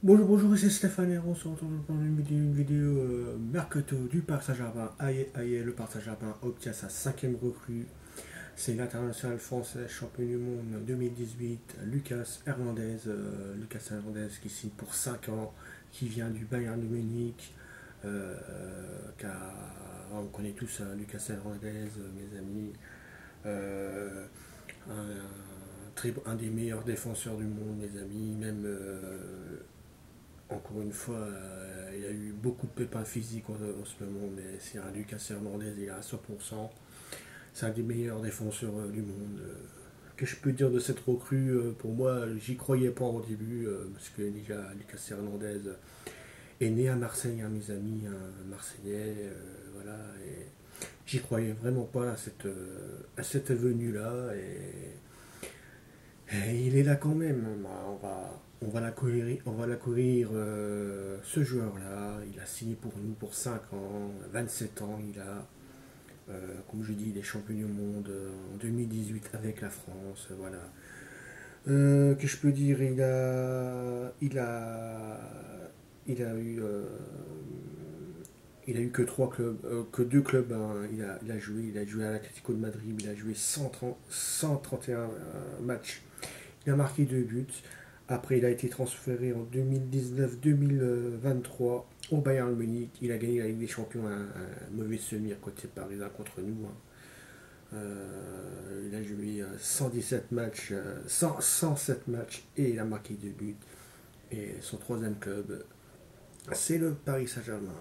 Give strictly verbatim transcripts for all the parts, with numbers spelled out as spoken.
Bonjour, bonjour, c'est Stéphane et on se retrouve pour une vidéo, une vidéo euh, mercato du Paris Saint-Germain. Aïe, aïe, le Paris Saint-Germain obtient sa cinquième recrue. C'est l'international français champion du monde deux mille dix-huit, Lucas Hernandez. euh, Lucas Hernandez qui signe pour cinq ans, qui vient du Bayern de Munich. euh, car on connaît tous hein, Lucas Hernandez, euh, mes amis. Euh, un, très- un des meilleurs défenseurs du monde, mes amis. Même euh, encore une fois, euh, il y a eu beaucoup de pépins physiques en, en ce moment, mais c'est un Lucas Hernandez, il est à cent pour cent. C'est un des meilleurs défenseurs euh, du monde. Euh, que je peux dire de cette recrue euh, Pour moi, j'y croyais pas au début, euh, parce que déjà, Lucas Hernandez est né à Marseille, hein, mes amis, un Marseillais, euh, voilà, et j'y croyais vraiment pas à cette, euh, à cette venue-là, et et il est là quand même. Bah, on va, on va l'accueillir, on va l'accueillir euh, ce joueur-là. Il a signé pour nous pour cinq ans, vingt-sept ans. Il a, euh, comme je dis, il est champion du monde euh, en deux mille dix-huit avec la France. Voilà. Euh, que je peux dire, il a, il a, il a eu, euh, il a eu que trois clubs, euh, que deux clubs. Hein. Il a, il a joué, il a joué à l'Atlético de Madrid. Il a joué cent trente, cent trente et un euh, matchs. Il a marqué deux buts. Après, il a été transféré en deux mille dix-neuf deux mille vingt-trois au Bayern Munich. Il a gagné la Ligue des Champions, un, un mauvais semi à côté parisien contre nous. Hein. Euh, il a joué euh, cent dix-sept matchs, euh, cent, cent sept matchs et il a marqué deux buts. Et son troisième club, c'est le Paris Saint-Germain.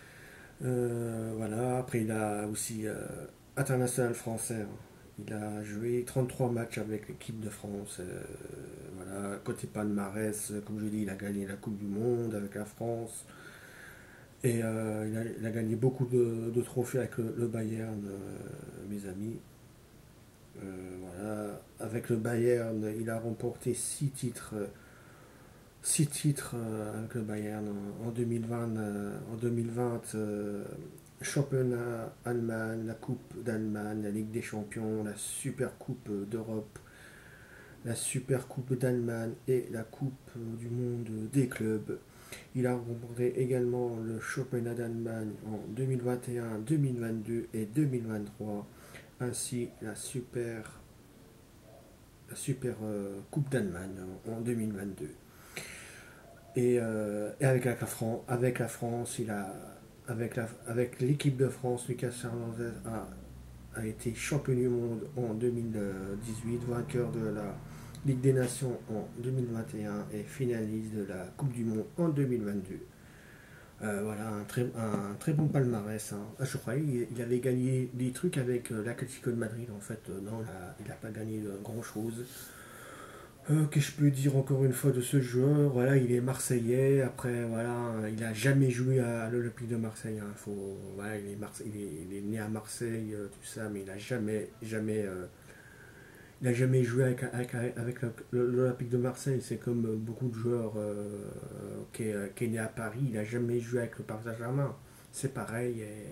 Euh, voilà, après il a aussi euh, international français. Hein. Il a joué trente-trois matchs avec l'équipe de France. Euh, voilà, côté palmarès, comme je dis, il a gagné la Coupe du Monde avec la France. Et euh, il, a, il, a, gagné beaucoup de, de trophées avec le, le Bayern, euh, mes amis. Euh, voilà. Avec le Bayern, il a remporté six titres, six titres euh, avec le Bayern en, en deux mille vingt. Euh, en deux mille vingt euh, championnat Allemagne, la Coupe d'Allemagne, la Ligue des Champions, la Super Coupe d'Europe, la Super Coupe d'Allemagne et la Coupe du Monde des clubs. Il a remporté également le championnat d'Allemagne en deux mille vingt et un, deux mille vingt-deux et deux mille vingt-trois, ainsi la Super, la super euh, Coupe d'Allemagne en deux mille vingt-deux. Et, euh, et avec, la, avec la France, il a, avec, la, avec l'équipe de France, Lucas Hernandez a, a été champion du monde en deux mille dix-huit, vainqueur de la Ligue des Nations en deux mille vingt et un et finaliste de la Coupe du Monde en deux mille vingt-deux. Euh, voilà, un très, un très bon palmarès. Hein. Ah, je croyais qu'il avait gagné des trucs avec euh, l'Atlético de Madrid. En fait, euh, non, il n'a pas gagné euh, grand-chose. Euh, que je peux dire encore une fois de ce joueur? Voilà, il est marseillais. Après, voilà, il n'a jamais joué à, à l'Olympique de Marseille. Hein. Faut, voilà, il, est Marse il, est, il est né à Marseille, euh, tout ça, mais il n'a jamais, jamais euh, il n'a jamais joué avec, avec, avec l'Olympique de Marseille. C'est comme beaucoup de joueurs euh, qui, est, qui est né à Paris. Il n'a jamais joué avec le Paris Saint-Germain. C'est pareil. Et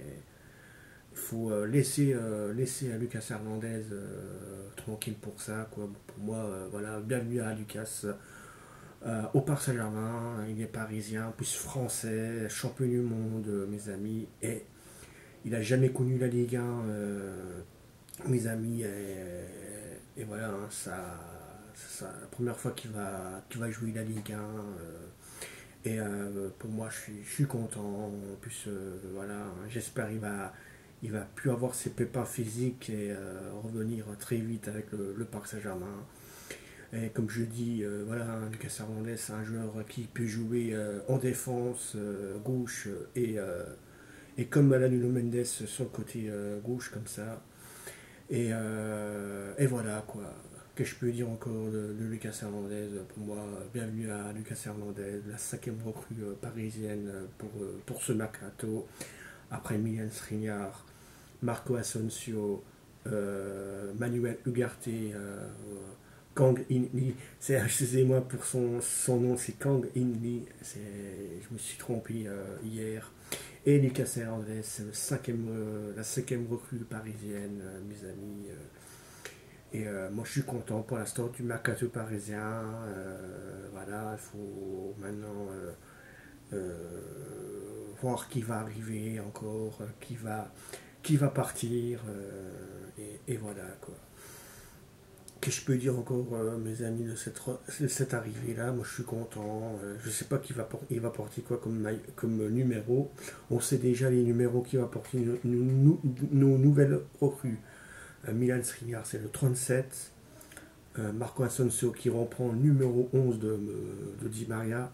il faut euh, laisser, euh, laisser à Lucas Hernandez euh, tranquille pour ça. Quoi. Pour moi, euh, voilà, bienvenue à Lucas euh, au Paris Saint-Germain. Il est parisien, plus français, champion du monde, euh, mes amis. Et il n'a jamais connu la Ligue un, euh, mes amis. Et, et voilà, hein, ça, ça, la première fois qu'il va, qu'il va jouer la Ligue un. Euh, et euh, pour moi, je suis, je suis content. En plus, euh, voilà, hein, j'espère qu'il va, il va plus avoir ses pépins physiques et euh, revenir très vite avec le, le Paris Saint-Germain. Et comme je dis, euh, voilà, hein, Lucas Hernandez, c'est un joueur qui peut jouer euh, en défense, euh, gauche, et, euh, et comme Alan Nuno Mendes sur le côté euh, gauche, comme ça. Et, euh, et voilà, quoi. Que je peux dire encore de, de Lucas Hernandez? Pour moi, bienvenue à Lucas Hernandez, la cinquième recrue euh, parisienne pour, euh, pour ce mercato. Après Milan Skriniar, Marco Asensio, euh, Manuel Ugarte, euh, Kang In-lee. Excusez-moi pour son, son nom, c'est Kang In-lee. Je me suis trompé euh, hier. Et Lucas Hernandez, c'est le cinquième, euh, la cinquième recrue parisienne, euh, mes amis. euh. Et euh, moi je suis content pour l'instant du mercato parisien. Euh, voilà, il faut maintenant euh, euh, voir qui va arriver encore, euh, qui va, qui va partir. Euh, et, et voilà quoi. Que je peux dire encore, euh, mes amis, de cette, de cette arrivée-là. Moi je suis content. Euh, je sais pas qui va, il va porter quoi comme, comme numéro. On sait déjà les numéros qui va porter nos, nos, nos nouvelles recrues. Euh, Milan Skriniar c'est le trente-sept. Euh, Marco Asensio qui reprend le numéro onze de, de Di Maria.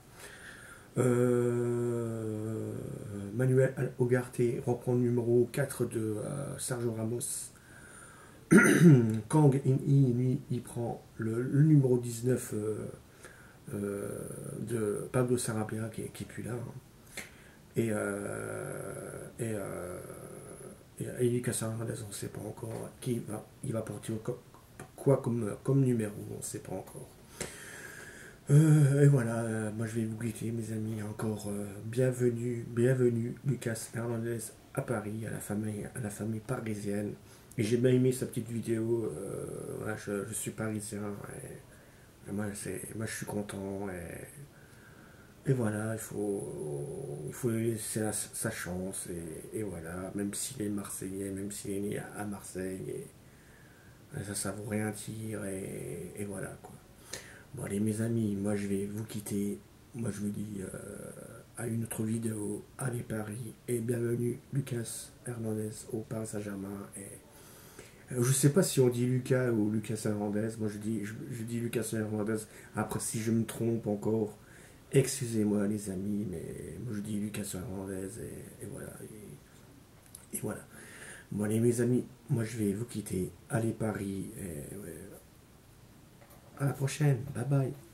Euh, Manuel Ugarte reprend le numéro quatre de euh, Sergio Ramos. Kang In-i, lui, il prend le, le numéro dix-neuf euh, euh, de Pablo Sarabia qui, qui est plus là. Hein. Et, euh, et, euh, et Lucas Hernandez, on ne sait pas encore qui va, il va porter quoi comme, comme numéro, on ne sait pas encore. Euh, et voilà, euh, moi je vais vous quitter mes amis, encore euh, bienvenue, bienvenue Lucas Hernandez à Paris, à la famille, à la famille parisienne. Et j'ai bien aimé sa petite vidéo, euh, voilà, je, je suis parisien, et, et moi, moi je suis content, et, et voilà, il faut, il faut lui laisser la, sa chance, et, et voilà, même s'il est marseillais, même s'il est né à, à Marseille, et, et ça, ça vaut rien dire, et, et voilà quoi. Bon allez mes amis, moi je vais vous quitter. Moi je vous dis euh, à une autre vidéo. Allez Paris et bienvenue Lucas Hernandez au Paris Saint-Germain. Et euh, je sais pas si on dit Lucas ou Lucas Hernandez. Moi je dis, je, je dis Lucas Hernandez. Après si je me trompe encore, excusez-moi les amis, mais moi je dis Lucas Hernandez et, et voilà. Et, et voilà. Bon allez mes amis, moi je vais vous quitter. Allez Paris et ouais, à la prochaine. Bye bye.